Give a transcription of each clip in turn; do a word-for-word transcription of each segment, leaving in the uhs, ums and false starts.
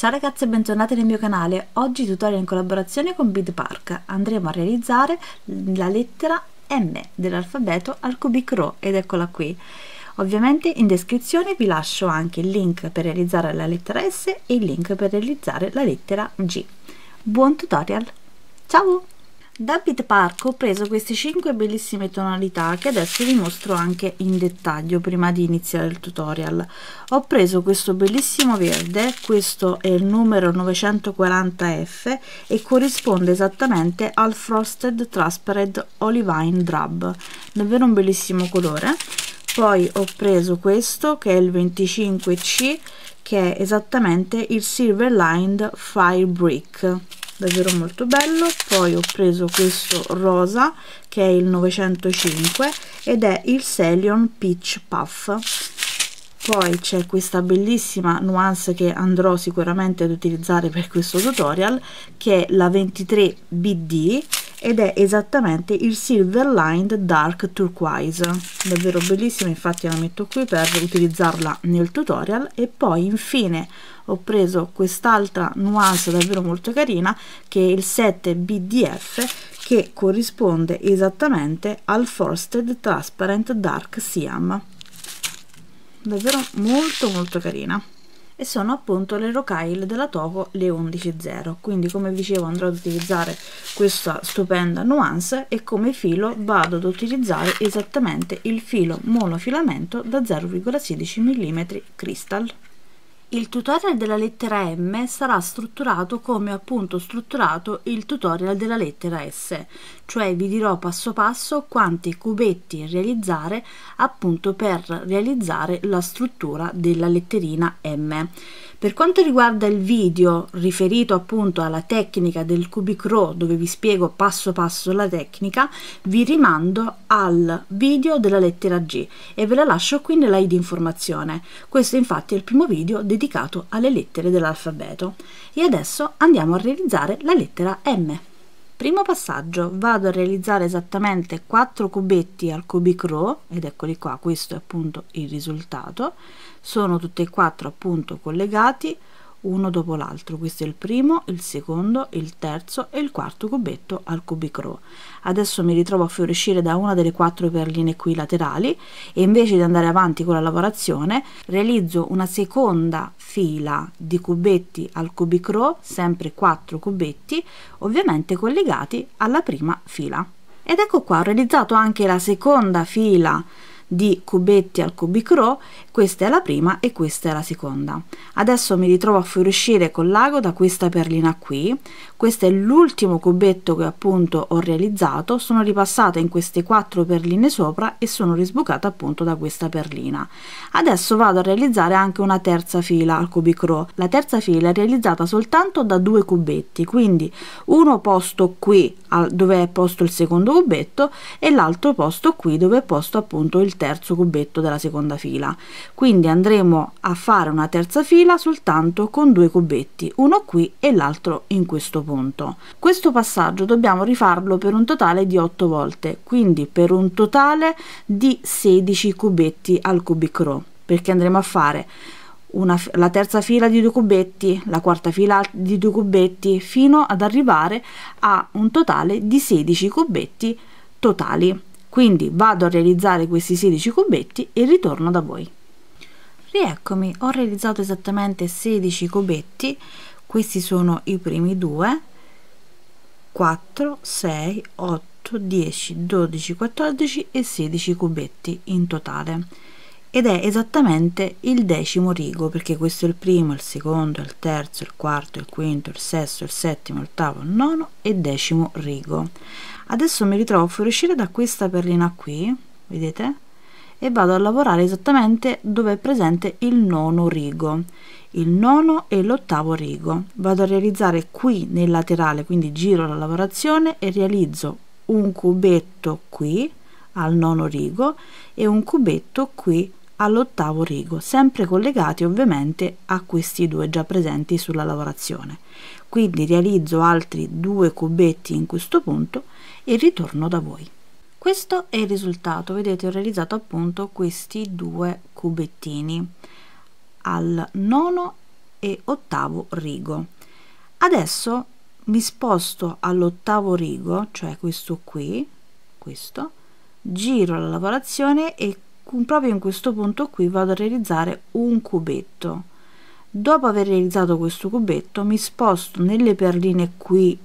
Ciao ragazzi e bentornati nel mio canale. Oggi tutorial in collaborazione con BidPark. Andremo a realizzare la lettera M dell'alfabeto al Cubic Raw ed eccola qui. Ovviamente in descrizione vi lascio anche il link per realizzare la lettera S e il link per realizzare la lettera G. Buon tutorial! Ciao! Da BidPark ho preso queste cinque bellissime tonalità che adesso vi mostro anche in dettaglio prima di iniziare il tutorial. Ho preso questo bellissimo verde, questo è il numero novecentoquaranta F e corrisponde esattamente al Frosted Transparent Olivine Drab, davvero un bellissimo colore. Poi ho preso questo che è il venticinque C, che è esattamente il Silver Lined Fire Brick, davvero molto bello. Poi ho preso questo rosa che è il novecentocinque ed è il Celion Peach Puff. Poi c'è questa bellissima nuance che andrò sicuramente ad utilizzare per questo tutorial, che è la ventitré B D ed è esattamente il Silver Lined Dark Turquoise, davvero bellissima, infatti la metto qui per utilizzarla nel tutorial. E poi infine ho preso quest'altra nuance davvero molto carina che è il sette B D F, che corrisponde esattamente al Frosted Transparent Dark Siam, davvero molto molto carina. E sono appunto le rocaille della Toco, le undici zero. Quindi, come dicevo, andrò ad utilizzare questa stupenda nuance e come filo vado ad utilizzare esattamente il filo monofilamento da zero virgola sedici millimetri Crystal. Il tutorial della lettera M sarà strutturato come appunto strutturato il tutorial della lettera S, cioè vi dirò passo passo quanti cubetti realizzare appunto per realizzare la struttura della letterina M. Per quanto riguarda il video riferito appunto alla tecnica del Cubic Raw, dove vi spiego passo passo la tecnica, vi rimando al video della lettera G e ve la lascio qui nella i di informazione. Questo infatti è il primo video dedicato alle lettere dell'alfabeto. E adesso andiamo a realizzare la lettera M. Primo passaggio, vado a realizzare esattamente quattro cubetti al Cubic Raw ed eccoli qua, questo è appunto il risultato. Sono tutti e quattro appunto collegati uno dopo l'altro. Questo è il primo, il secondo, il terzo e il quarto cubetto al Cubic Raw. Adesso mi ritrovo a fuoriuscire da una delle quattro perline qui laterali e invece di andare avanti con la lavorazione realizzo una seconda fila di cubetti al Cubic Raw, sempre quattro cubetti, ovviamente collegati alla prima fila. Ed ecco qua, ho realizzato anche la seconda fila di cubetti al Cubic Raw. Questa è la prima e questa è la seconda. Adesso mi ritrovo a fuoriuscire con l'ago da questa perlina qui. Questo è l'ultimo cubetto che appunto ho realizzato. Sono ripassata in queste quattro perline sopra e sono risbucata appunto da questa perlina. Adesso vado a realizzare anche una terza fila al Cubic Raw. La terza fila è realizzata soltanto da due cubetti, quindi uno posto qui dove è posto il secondo cubetto e l'altro posto qui dove è posto appunto il terzo cubetto della seconda fila. Quindi andremo a fare una terza fila soltanto con due cubetti, uno qui e l'altro in questo punto. Questo passaggio dobbiamo rifarlo per un totale di otto volte, quindi per un totale di sedici cubetti al Cubic Raw, perché andremo a fare una, la terza fila di due cubetti, la quarta fila di due cubetti, fino ad arrivare a un totale di sedici cubetti totali. Quindi vado a realizzare questi sedici cubetti e ritorno da voi. Rieccomi, ho realizzato esattamente sedici cubetti. Questi sono i primi due, quattro, sei, otto, dieci, dodici, quattordici e sedici cubetti in totale. Ed è esattamente il decimo rigo, perché questo è il primo, il secondo, il terzo, il quarto, il quinto, il sesto, il settimo, l'ottavo, il nono e decimo rigo. Adesso mi ritrovo a fuoriuscire da questa perlina qui, vedete? E vado a lavorare esattamente dove è presente il nono rigo, il nono e l'ottavo rigo. Vado a realizzare qui nel laterale, quindi giro la lavorazione e realizzo un cubetto qui al nono rigo e un cubetto qui all'ottavo rigo, sempre collegati ovviamente a questi due già presenti sulla lavorazione. Quindi realizzo altri due cubetti in questo punto e ritorno da voi. Questo è il risultato, vedete, ho realizzato appunto questi due cubettini al nono e ottavo rigo. Adesso mi sposto all'ottavo rigo, cioè questo qui, questo, giro la lavorazione e proprio in questo punto qui vado a realizzare un cubetto. Dopo aver realizzato questo cubetto mi sposto nelle perline qui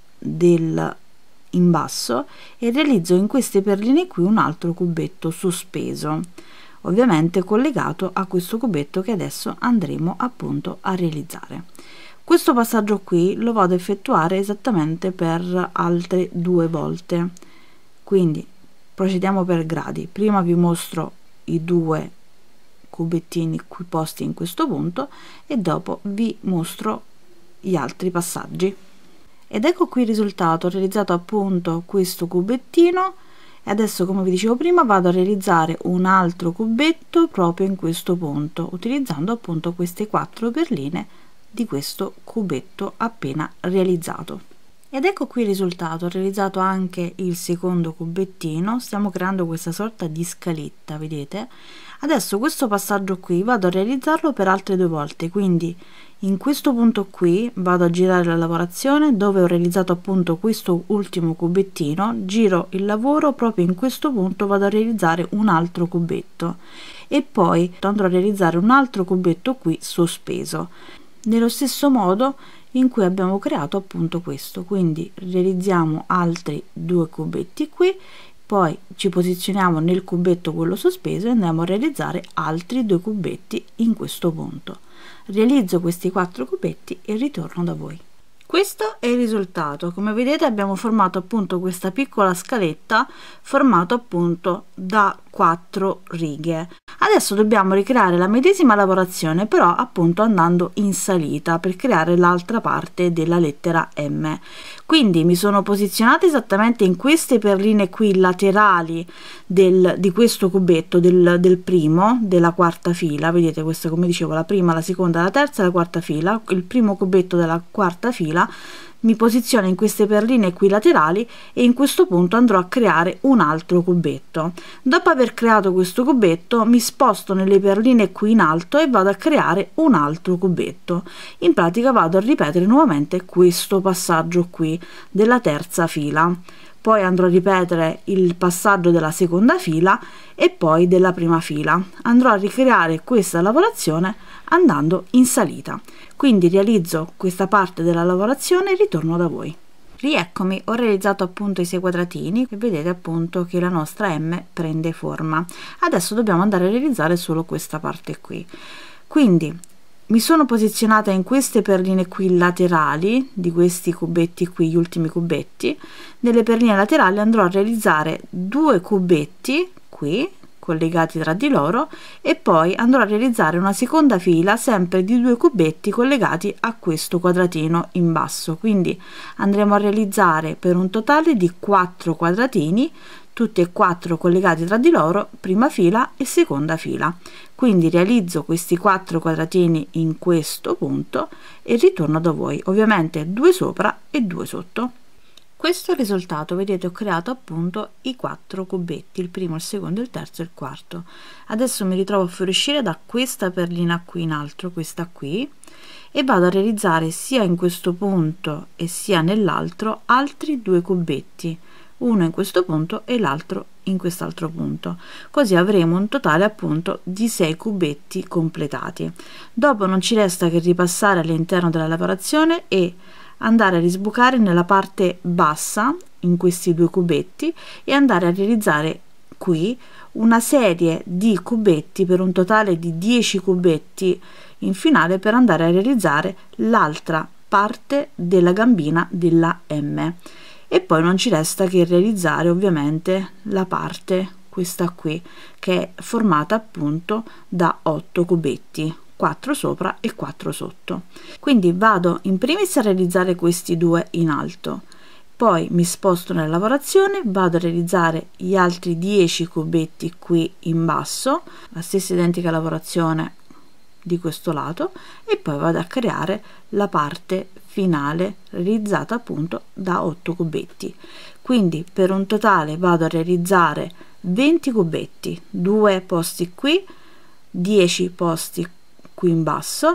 del in basso e realizzo in queste perline qui un altro cubetto sospeso, ovviamente collegato a questo cubetto che adesso andremo appunto a realizzare. Questo passaggio qui lo vado a effettuare esattamente per altre due volte, quindi procediamo per gradi. Prima vi mostro i due cubettini qui posti in questo punto e dopo vi mostro gli altri passaggi. Ed ecco qui il risultato. Ho realizzato appunto questo cubettino e adesso, come vi dicevo prima, vado a realizzare un altro cubetto proprio in questo punto, utilizzando appunto queste quattro perline di questo cubetto appena realizzato. Ed ecco qui il risultato. Ho realizzato anche il secondo cubettino, stiamo creando questa sorta di scaletta, vedete? Adesso questo passaggio qui vado a realizzarlo per altre due volte, quindi in questo punto qui vado a girare la lavorazione dove ho realizzato appunto questo ultimo cubettino, giro il lavoro proprio in questo punto, vado a realizzare un altro cubetto e poi andrò a realizzare un altro cubetto qui sospeso nello stesso modo in cui abbiamo creato appunto questo. Quindi realizziamo altri due cubetti qui, poi ci posizioniamo nel cubetto quello sospeso e andiamo a realizzare altri due cubetti in questo punto. Realizzo questi quattro cubetti e ritorno da voi. Questo è il risultato. Come vedete abbiamo formato appunto questa piccola scaletta formato appunto da quattro righe. Adesso dobbiamo ricreare la medesima lavorazione, però appunto andando in salita per creare l'altra parte della lettera M. Quindi mi sono posizionata esattamente in queste perline qui laterali del, di questo cubetto del, del primo, della quarta fila. Vedete, questa, come dicevo, la prima, la seconda, la terza e la quarta fila. Il primo cubetto della quarta fila mi posiziono in queste perline qui laterali e in questo punto andrò a creare un altro cubetto. Dopo aver creato questo cubetto mi sposto nelle perline qui in alto e vado a creare un altro cubetto. In pratica vado a ripetere nuovamente questo passaggio qui della terza fila, poi andrò a ripetere il passaggio della seconda fila e poi della prima fila. Andrò a ricreare questa lavorazione andando in salita. Quindi realizzo questa parte della lavorazione e ritorno da voi. Rieccomi, ho realizzato appunto i sei quadratini e vedete appunto che la nostra M prende forma. Adesso dobbiamo andare a realizzare solo questa parte qui. Quindi mi sono posizionata in queste perline qui laterali di questi cubetti qui, gli ultimi cubetti. Nelle perline laterali andrò a realizzare due cubetti qui collegati tra di loro e poi andrò a realizzare una seconda fila sempre di due cubetti collegati a questo quadratino in basso. Quindi andremo a realizzare per un totale di quattro quadratini, tutti e quattro collegati tra di loro, prima fila e seconda fila. Quindi realizzo questi quattro quadratini in questo punto e ritorno da voi, ovviamente due sopra e due sotto. Questo è il risultato. Vedete, ho creato appunto i quattro cubetti, il primo, il secondo, il terzo e il quarto. Adesso mi ritrovo a fuoriuscire da questa perlina qui in alto, questa qui, e vado a realizzare sia in questo punto e sia nell'altro altri due cubetti, uno in questo punto e l'altro in quest'altro punto, così avremo un totale appunto di sei cubetti completati. Dopo non ci resta che ripassare all'interno della lavorazione e andare a risbucare nella parte bassa in questi due cubetti e andare a realizzare qui una serie di cubetti per un totale di dieci cubetti in finale per andare a realizzare l'altra parte della gambina della M. E poi non ci resta che realizzare ovviamente la parte, questa qui, che è formata appunto da otto cubetti, quattro sopra e quattro sotto. Quindi vado in primis a realizzare questi due in alto, poi mi sposto nella lavorazione, vado a realizzare gli altri dieci cubetti qui in basso, la stessa identica lavorazione di questo lato, e poi vado a creare la parte finale realizzata appunto da otto cubetti. Quindi per un totale vado a realizzare venti cubetti, due posti qui, dieci posti qui in basso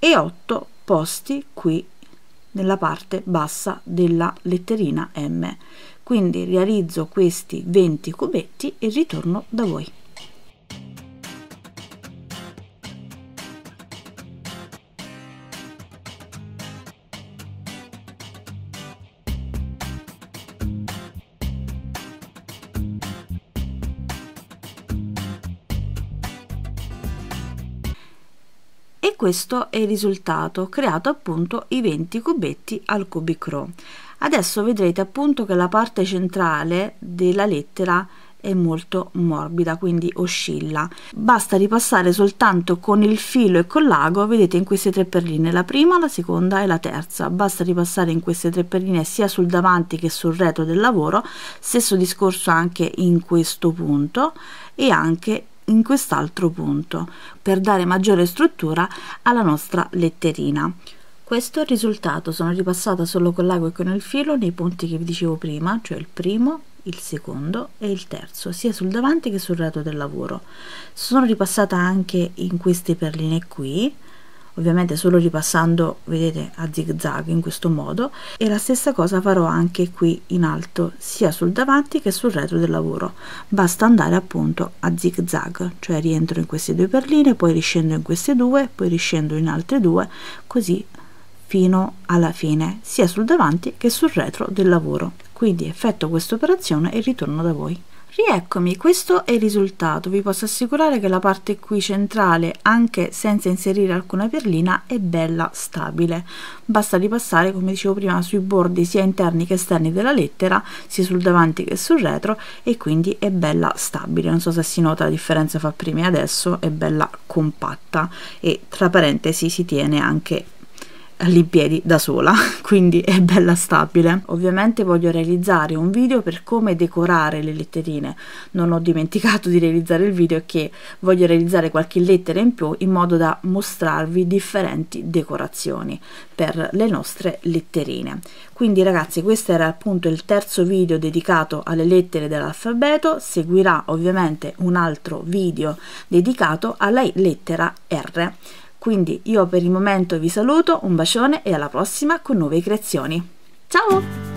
e otto posti qui nella parte bassa della letterina M. Quindi realizzo questi venti cubetti e ritorno da voi. E questo è il risultato, ho creato appunto i venti cubetti al Cubic Raw. Adesso vedrete appunto che la parte centrale della lettera è molto morbida, quindi oscilla. Basta ripassare soltanto con il filo e con l'ago, vedete, in queste tre perline, la prima, la seconda e la terza. Basta ripassare in queste tre perline sia sul davanti che sul retro del lavoro, stesso discorso anche in questo punto e anche in quest'altro punto, per dare maggiore struttura alla nostra letterina. Questo è il risultato. Sono ripassata solo con l'ago e con il filo nei punti che vi dicevo prima, cioè il primo, il secondo e il terzo, sia sul davanti che sul retro del lavoro. Sono ripassata anche in queste perline qui, ovviamente solo ripassando, vedete, a zig zag in questo modo, e la stessa cosa farò anche qui in alto, sia sul davanti che sul retro del lavoro. Basta andare appunto a zig zag, cioè rientro in queste due perline, poi riscendo in queste due, poi riscendo in altre due, così fino alla fine, sia sul davanti che sul retro del lavoro. Quindi effettuo questa operazione e ritorno da voi. Rieccomi, questo è il risultato. Vi posso assicurare che la parte qui centrale, anche senza inserire alcuna perlina, è bella stabile. Basta ripassare, come dicevo prima, sui bordi sia interni che esterni della lettera, sia sul davanti che sul retro, e quindi è bella stabile. Non so se si nota la differenza fra prima e adesso, è bella compatta e tra parentesi si tiene anche in piedi da sola, quindi è bella stabile. Ovviamente voglio realizzare un video per come decorare le letterine. Non ho dimenticato di realizzare il video, che voglio realizzare qualche lettera in più in modo da mostrarvi differenti decorazioni per le nostre letterine. Quindi ragazzi, questo era appunto il terzo video dedicato alle lettere dell'alfabeto. Seguirà ovviamente un altro video dedicato alla lettera R. Quindi io per il momento vi saluto, un bacione e alla prossima con nuove creazioni. Ciao!